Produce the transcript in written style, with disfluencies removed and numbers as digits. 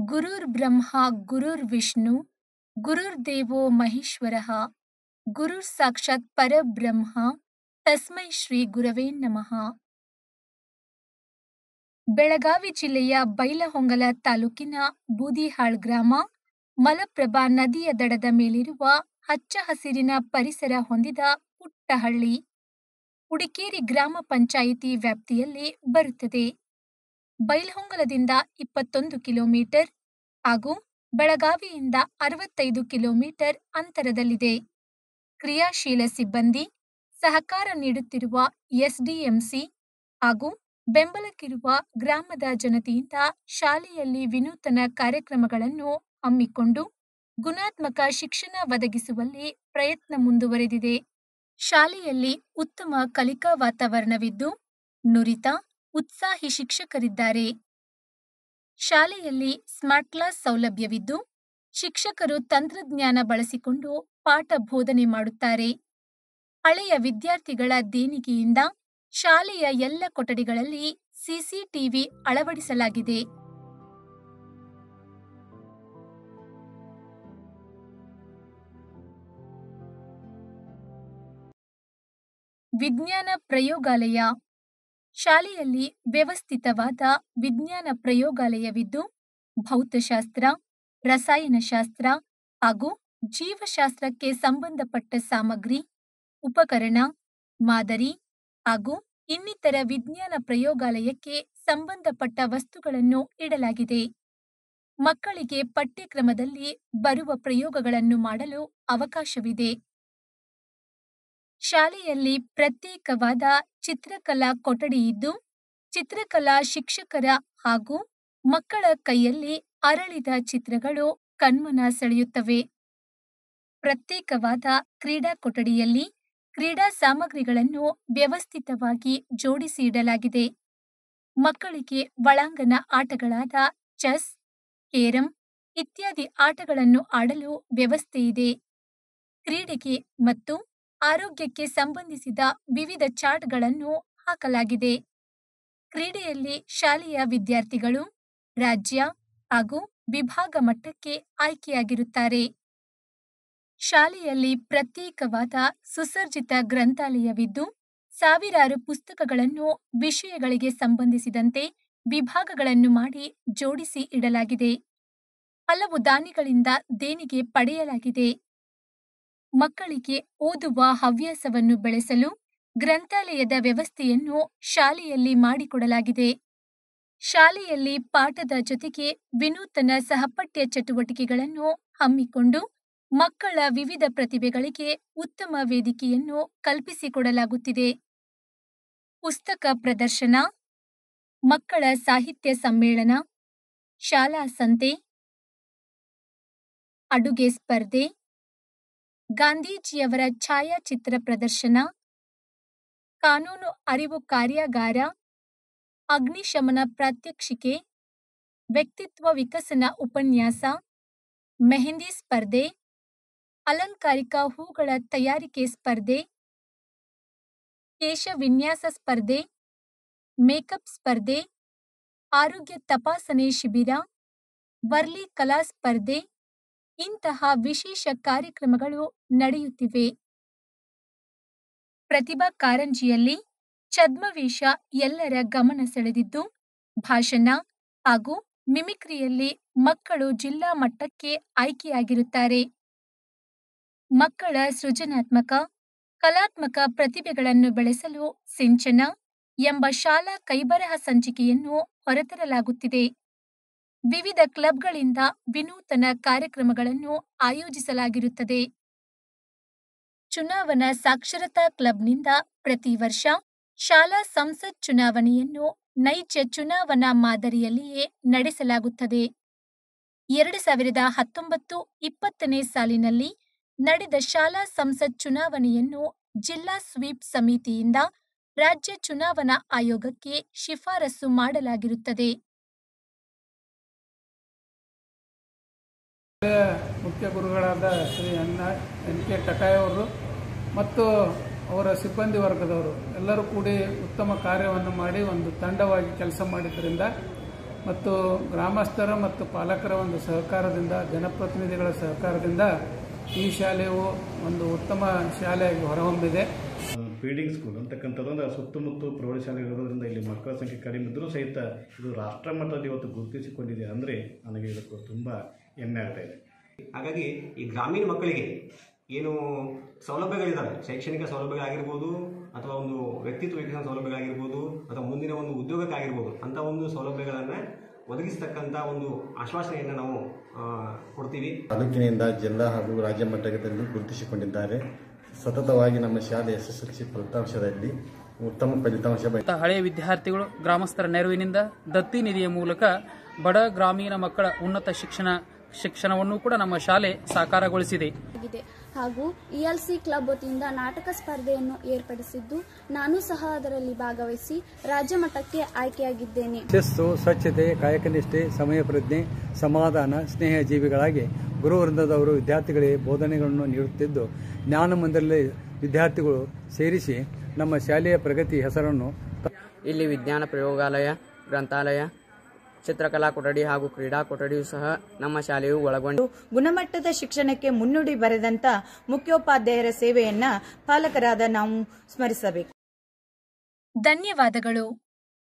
ಗುರುರ್ಬ್ರಹ್ಮ ಗುರುರ್ವಿಷ್ಣು ಗುರುರ್ದೇವೋ ಮಹೇಶ್ವರಃ ಗುರುರ್ ಸಾಕ್ಷಾತ್ ಪರಬ್ರಹ್ಮ ತಸ್ಮೈ ಶ್ರೀ ಗುರವೇ ನಮಃ. ಬೆಳಗಾವಿ ಜಿಲ್ಲೆಯ ಬೈಲಹೊಂಗಲ ತಾಲೂಕಿನ ಬೂದಿಹಾಳ್ ಗ್ರಾಮ ಮಲಪ್ರಭಾ ನದಿಯ ದಡದ ಮೇಲಿರುವ ಹಚ್ಚ ಹಸಿರಿನ ಪರಿಸರ ಹೊಂದಿದ ಪುಟ್ಟ ಹಳ್ಳಿ. ಹುಡಿಕೇರಿ ಗ್ರಾಮ ಪಂಚಾಯಿತಿ ವ್ಯಾಪ್ತಿಯಲ್ಲಿ ಬರುತ್ತದೆ. ಬೈಲಹೊಂಗಲದಿಂದ 21 ಕಿಲೋಮೀಟರ್ ಹಾಗೂ ಬೆಳಗಾವಿಯಿಂದ 65 ಕಿಲೋಮೀಟರ್ ಅಂತರದಲ್ಲಿದೆ. ಕ್ರಿಯಾಶೀಲ ಸಿಬ್ಬಂದಿ, ಸಹಕಾರ ನೀಡುತ್ತಿರುವ ಎಸ್ಡಿಎಂಸಿ ಹಾಗೂ ಬೆಂಬಲಕ್ಕಿರುವ ಗ್ರಾಮದ ಜನತೆಯಿಂದ ಶಾಲೆಯಲ್ಲಿ ವಿನೂತನ ಕಾರ್ಯಕ್ರಮಗಳನ್ನು ಹಮ್ಮಿಕೊಂಡು ಗುಣಾತ್ಮಕ ಶಿಕ್ಷಣ ಒದಗಿಸುವಲ್ಲಿ ಪ್ರಯತ್ನ ಮುಂದುವರೆದಿದೆ. ಶಾಲೆಯಲ್ಲಿ ಉತ್ತಮ ಕಲಿಕಾ ವಾತಾವರಣವಿದ್ದು ನುರಿತ ಉತ್ಸಾಹಿ ಶಿಕ್ಷಕರಿದ್ದಾರೆ. ಶಾಲೆಯಲ್ಲಿ ಸ್ಮಾರ್ಟ್ ಕ್ಲಾಸ್ ಸೌಲಭ್ಯವಿದ್ದು ಶಿಕ್ಷಕರು ತಂತ್ರಜ್ಞಾನ ಬಳಸಿಕೊಂಡು ಪಾಠ ಬೋಧನೆ ಮಾಡುತ್ತಾರೆ. ಹಳೆಯ ವಿದ್ಯಾರ್ಥಿಗಳ ದೇಣಿಗೆಯಿಂದ ಶಾಲೆಯ ಎಲ್ಲ ಕೊಠಡಿಗಳಲ್ಲಿ ಸಿಸಿಟಿವಿ ಅಳವಡಿಸಲಾಗಿದೆ. ವಿಜ್ಞಾನ ಪ್ರಯೋಗಾಲಯ. ಶಾಲೆಯಲ್ಲಿ ವ್ಯವಸ್ಥಿತವಾದ ವಿಜ್ಞಾನ ಪ್ರಯೋಗಾಲಯವಿದ್ದು ಭೌತಶಾಸ್ತ್ರ, ರಸಾಯನಶಾಸ್ತ್ರ ಹಾಗೂ ಜೀವಶಾಸ್ತ್ರಕ್ಕೆ ಸಂಬಂಧಪಟ್ಟ ಸಾಮಗ್ರಿ, ಉಪಕರಣ, ಮಾದರಿ ಹಾಗೂ ಇನ್ನಿತರ ವಿಜ್ಞಾನ ಪ್ರಯೋಗಾಲಯಕ್ಕೆ ಸಂಬಂಧಪಟ್ಟ ವಸ್ತುಗಳನ್ನು ಇಡಲಾಗಿದೆ. ಮಕ್ಕಳಿಗೆ ಪಠ್ಯಕ್ರಮದಲ್ಲಿ ಬರುವ ಪ್ರಯೋಗಗಳನ್ನು ಮಾಡಲು ಅವಕಾಶವಿದೆ. ಶಾಲೆಯಲ್ಲಿ ಪ್ರತ್ಯೇಕವಾದ ಚಿತ್ರಕಲಾ ಕೊಠಡಿ ಇದ್ದು ಚಿತ್ರಕಲಾ ಶಿಕ್ಷಕರ ಹಾಗೂ ಮಕ್ಕಳ ಕೈಯಲ್ಲಿ ಅರಳಿದ ಚಿತ್ರಗಳು ಕಣ್ಮನ ಸೆಳೆಯುತ್ತವೆ. ಪ್ರತ್ಯೇಕವಾದ ಕ್ರೀಡಾ ಕೊಠಡಿಯಲ್ಲಿ ಕ್ರೀಡಾ ಸಾಮಗ್ರಿಗಳನ್ನು ವ್ಯವಸ್ಥಿತವಾಗಿ ಜೋಡಿಸಿ ಇಡಲಾಗಿದೆ. ಮಕ್ಕಳಿಗೆ ಒಳಾಂಗಣ ಆಟಗಳಾದ ಚೆಸ್, ಕೇರಂ ಇತ್ಯಾದಿ ಆಟಗಳನ್ನು ಆಡಲು ವ್ಯವಸ್ಥೆ ಇದೆ. ಕ್ರೀಡೆಗೆ ಮತ್ತು ಆರೋಗ್ಯಕ್ಕೆ ಸಂಬಂಧಿಸಿದ ವಿವಿಧ ಚಾರ್ಟ್ಗಳನ್ನು ಹಾಕಲಾಗಿದೆ. ಕ್ರೀಡೆಯಲ್ಲಿ ಶಾಲೆಯ ವಿದ್ಯಾರ್ಥಿಗಳು ರಾಜ್ಯ ಹಾಗೂ ವಿಭಾಗ ಮಟ್ಟಕ್ಕೆ ಆಯ್ಕೆಯಾಗಿರುತ್ತಾರೆ. ಶಾಲೆಯಲ್ಲಿ ಪ್ರತ್ಯೇಕವಾದ ಸುಸಜ್ಜಿತ ಗ್ರಂಥಾಲಯವಿದ್ದು ಸಾವಿರಾರು ಪುಸ್ತಕಗಳನ್ನು ವಿಷಯಗಳಿಗೆ ಸಂಬಂಧಿಸಿದಂತೆ ವಿಭಾಗಗಳನ್ನು ಮಾಡಿ ಜೋಡಿಸಿ ಇಡಲಾಗಿದೆ. ಹಲವು ದಾನಿಗಳಿಂದ ದೇಣಿಗೆ ಪಡೆಯಲಾಗಿದೆ. ಮಕ್ಕಳಿಗೆ ಓದುವ ಹವ್ಯಾಸವನ್ನು ಬೆಳೆಸಲು ಗ್ರಂಥಾಲಯದ ವ್ಯವಸ್ಥೆಯನ್ನು ಶಾಲೆಯಲ್ಲಿ ಮಾಡಿಕೊಡಲಾಗಿದೆ. ಶಾಲೆಯಲ್ಲಿ ಪಾಠದ ಜೊತೆಗೆ ವಿನೂತನ ಸಹಪಠ್ಯ ಚಟುವಟಿಕೆಗಳನ್ನು ಹಮ್ಮಿಕೊಂಡು ಮಕ್ಕಳ ವಿವಿಧ ಪ್ರತಿಭೆಗಳಿಗೆ ಉತ್ತಮ ವೇದಿಕೆಯನ್ನು ಕಲ್ಪಿಸಿಕೊಡಲಾಗುತ್ತಿದೆ. ಪುಸ್ತಕ ಪ್ರದರ್ಶನ, ಮಕ್ಕಳ ಸಾಹಿತ್ಯ ಸಮ್ಮೇಳನ, ಶಾಲಾ ಸಂತೆ, ಅಡುಗೆ ಸ್ಪರ್ಧೆ, ಗಾಂಧೀಜಿಯವರ ಛಾಯಾಚಿತ್ರ ಪ್ರದರ್ಶನ, ಕಾನೂನು ಅರಿವು ಕಾರ್ಯಾಗಾರ, ಅಗ್ನಿಶಮನ ಪ್ರಾತ್ಯಕ್ಷಿಕೆ, ವ್ಯಕ್ತಿತ್ವ ವಿಕಸನ ಉಪನ್ಯಾಸ, ಮೆಹಂದಿ ಸ್ಪರ್ಧೆ, ಅಲಂಕಾರಿಕ ಹೂಗಳ ತಯಾರಿಕೆ ಸ್ಪರ್ಧೆ, ಕೇಶ ವಿನ್ಯಾಸ ಸ್ಪರ್ಧೆ, ಮೇಕಪ್ ಸ್ಪರ್ಧೆ, ಆರೋಗ್ಯ ತಪಾಸಣೆ ಶಿಬಿರ, ವರ್ಲಿ ಕಲಾ ಸ್ಪರ್ಧೆ ಇಂತಹ ವಿಶೇಷ ಕಾರ್ಯಕ್ರಮಗಳು ನಡೆಯುತ್ತಿವೆ. ಪ್ರತಿಭಾ ಕಾರಂಜಿಯಲ್ಲಿ ಛದ್ಮವೇಷ ಎಲ್ಲರ ಗಮನ ಸೆಳೆದಿದ್ದು ಭಾಷಣ ಹಾಗೂ ಮಿಮಿಕ್ರಿಯಲ್ಲಿ ಮಕ್ಕಳು ಜಿಲ್ಲಾ ಮಟ್ಟಕ್ಕೆ ಆಯ್ಕೆಯಾಗಿರುತ್ತಾರೆ. ಮಕ್ಕಳ ಸೃಜನಾತ್ಮಕ, ಕಲಾತ್ಮಕ ಪ್ರತಿಭೆಗಳನ್ನು ಬೆಳೆಸಲು ಸಿಂಚನ ಎಂಬ ಶಾಲಾ ಕೈಬರಹ ಸಂಚಿಕೆಯನ್ನು ಹೊರತರಲಾಗುತ್ತಿದೆ. ವಿವಿಧ ಕ್ಲಬ್ಗಳಿಂದ ವಿನೂತನ ಕಾರ್ಯಕ್ರಮಗಳನ್ನು ಆಯೋಜಿಸಲಾಗಿರುತ್ತದೆ. ಚುನಾವಣಾ ಸಾಕ್ಷರತಾ ಕ್ಲಬ್ನಿಂದ ಪ್ರತಿ ವರ್ಷ ಶಾಲಾ ಸಂಸತ್ ಚುನಾವಣೆಯನ್ನು ನೈಜ ಚುನಾವಣಾ ಮಾದರಿಯಲ್ಲಿಯೇ ನಡೆಸಲಾಗುತ್ತದೆ. 2019-20 ಸಾಲಿನಲ್ಲಿ ನಡೆದ ಶಾಲಾ ಸಂಸತ್ ಚುನಾವಣೆಯನ್ನು ಜಿಲ್ಲಾ ಸ್ವೀಪ್ ಸಮಿತಿಯಿಂದ ರಾಜ್ಯ ಚುನಾವಣಾ ಆಯೋಗಕ್ಕೆ ಶಿಫಾರಸು ಮಾಡಲಾಗಿರುತ್ತದೆ. ಮುಖ್ಯ ಗುರುಗಳಾದ ಶ್ರೀ ಎನ್ ಕೆ ಟಕಾಯ್ ಅವರು ಮತ್ತು ಅವರ ಸಿಬ್ಬಂದಿ ವರ್ಗದವರು ಎಲ್ಲರೂ ಕೂಡಿ ಉತ್ತಮ ಕಾರ್ಯವನ್ನು ಮಾಡಿ ಒಂದು ತಂಡವಾಗಿ ಕೆಲಸ ಮಾಡಿದ್ದರಿಂದ ಮತ್ತು ಗ್ರಾಮಸ್ಥರ ಮತ್ತು ಪಾಲಕರ ಒಂದು ಸಹಕಾರದಿಂದ, ಜನಪ್ರತಿನಿಧಿಗಳ ಸಹಕಾರದಿಂದ ಈ ಶಾಲೆಯು ಒಂದು ಉತ್ತಮ ಶಾಲೆಯಾಗಿ ಹೊರಹೊಮ್ಮಿದೆ. ಫೀಡಿಂಗ್ ಸ್ಕೂಲ್ ಅಂತಕ್ಕಂಥದ್ದು ಅಂದರೆ ಸುತ್ತಮುತ್ತ ಪ್ರೌಢಶಾಲೆ ಇರೋದ್ರಿಂದ ಇಲ್ಲಿ ಮಕ್ಕಳ ಸಂಖ್ಯೆ ಕಡಿಮೆ ಇದ್ದರೂ ಸಹಿತ ಇದು ರಾಷ್ಟ್ರ ಮಟ್ಟದಲ್ಲಿ ಇವತ್ತು ಗುರುತಿಸಿಕೊಂಡಿದೆ ಅಂದರೆ ನನಗೆ ಇದಕ್ಕೂ ತುಂಬ ಹೆಮ್ಮೆ ಆಗ್ತಾ ಇದೆ. ಹಾಗಾಗಿ ಈ ಗ್ರಾಮೀಣ ಮಕ್ಕಳಿಗೆ ಏನು ಸೌಲಭ್ಯಗಳಿದ್ದಾವೆ, ಶೈಕ್ಷಣಿಕ ಸೌಲಭ್ಯಗಳಾಗಿರ್ಬೋದು ಅಥವಾ ಒಂದು ವ್ಯಕ್ತಿತ್ವ ವಿಕಸನ ಸೌಲಭ್ಯಗಳಾಗಿರ್ಬೋದು ಅಥವಾ ಮುಂದಿನ ಒಂದು ಉದ್ಯೋಗಕ್ಕಾಗಿರ್ಬೋದು ಅಂಥ ಒಂದು ಸೌಲಭ್ಯಗಳನ್ನು ಒದಗಿಸ್ತಕ್ಕಂಥ ಒಂದು ಆಶ್ವಾಸನೆಯನ್ನು ನಾವು ಕೊಡ್ತೀವಿ. ತಾಲೂಕಿನಿಂದ ಜಿಲ್ಲಾ ಹಾಗೂ ರಾಜ್ಯ ಮಟ್ಟದಲ್ಲಿ ಗುರುತಿಸಿಕೊಂಡಿದ್ದಾರೆ. ಸತತವಾಗಿ ನಮ್ಮ ಶಾಲೆ SSLC ಫಲಿತಾಂಶದಲ್ಲಿ ಉತ್ತಮ ಫಲಿತಾಂಶ ಹಳೆಯ ವಿದ್ಯಾರ್ಥಿಗಳು ಗ್ರಾಮಸ್ಥರ ನೆರವಿನಿಂದ ದತ್ತಿ ನಿಧಿಯ ಮೂಲಕ ಬಡ ಗ್ರಾಮೀಣ ಮಕ್ಕಳ ಉನ್ನತ ಶಿಕ್ಷಣವನ್ನು ಕೂಡ ನಮ್ಮ ಶಾಲೆ ಸಾಕಾರಗೊಳಿಸಿದೆ. ಹಾಗೂ ELC ಕ್ಲಬ್ ವತಿಯಿಂದ ನಾಟಕ ಸ್ಪರ್ಧೆಯನ್ನು ಏರ್ಪಡಿಸಿದ್ದು ನಾನು ಸಹ ಅದರಲ್ಲಿ ಭಾಗವಹಿಸಿ ರಾಜ್ಯ ಮಟ್ಟಕ್ಕೆ ಆಯ್ಕೆಯಾಗಿದ್ದೇನೆ. ಶಿಸ್ತು, ಸ್ವಚ್ಛತೆ, ಕಾಯಕನಿಷ್ಠೆ, ಸಮಯ ಪ್ರಜ್ಞೆ, ಸಮಾಧಾನ, ಸ್ನೇಹ ಜೀವಿಗಳಾಗಿ ಗುರುವೃಂದದವರು ವಿದ್ಯಾರ್ಥಿಗಳಿಗೆ ಬೋಧನೆಗಳನ್ನು ನೀಡುತ್ತಿದ್ದು, ಜ್ಞಾನ ಮಂದಿರದಲ್ಲಿ ವಿದ್ಯಾರ್ಥಿಗಳು ಸೇರಿಸಿ ನಮ್ಮ ಶಾಲೆಯ ಪ್ರಗತಿ ಹೆಸರನ್ನು ಇಲ್ಲಿ ವಿಜ್ಞಾನ ಪ್ರಯೋಗಾಲಯ, ಗ್ರಂಥಾಲಯ, ಚಿತ್ರಕಲಾ ಕೊಠಡಿ ಹಾಗೂ ಕ್ರೀಡಾ ಕೊಠಡಿಯೂ ಸಹ ನಮ್ಮ ಶಾಲೆಯು ಒಳಗೊಂಡು ಗುಣಮಟ್ಟದ ಶಿಕ್ಷಣಕ್ಕೆ ಮುನ್ನುಡಿ ಬರೆದಂತ ಮುಖ್ಯೋಪಾಧ್ಯಾಯರ ಸೇವೆಯನ್ನ ಪಾಲಕರಾದ ನಾವು ಸ್ಮರಿಸಬೇಕು. ಧನ್ಯವಾದಗಳು.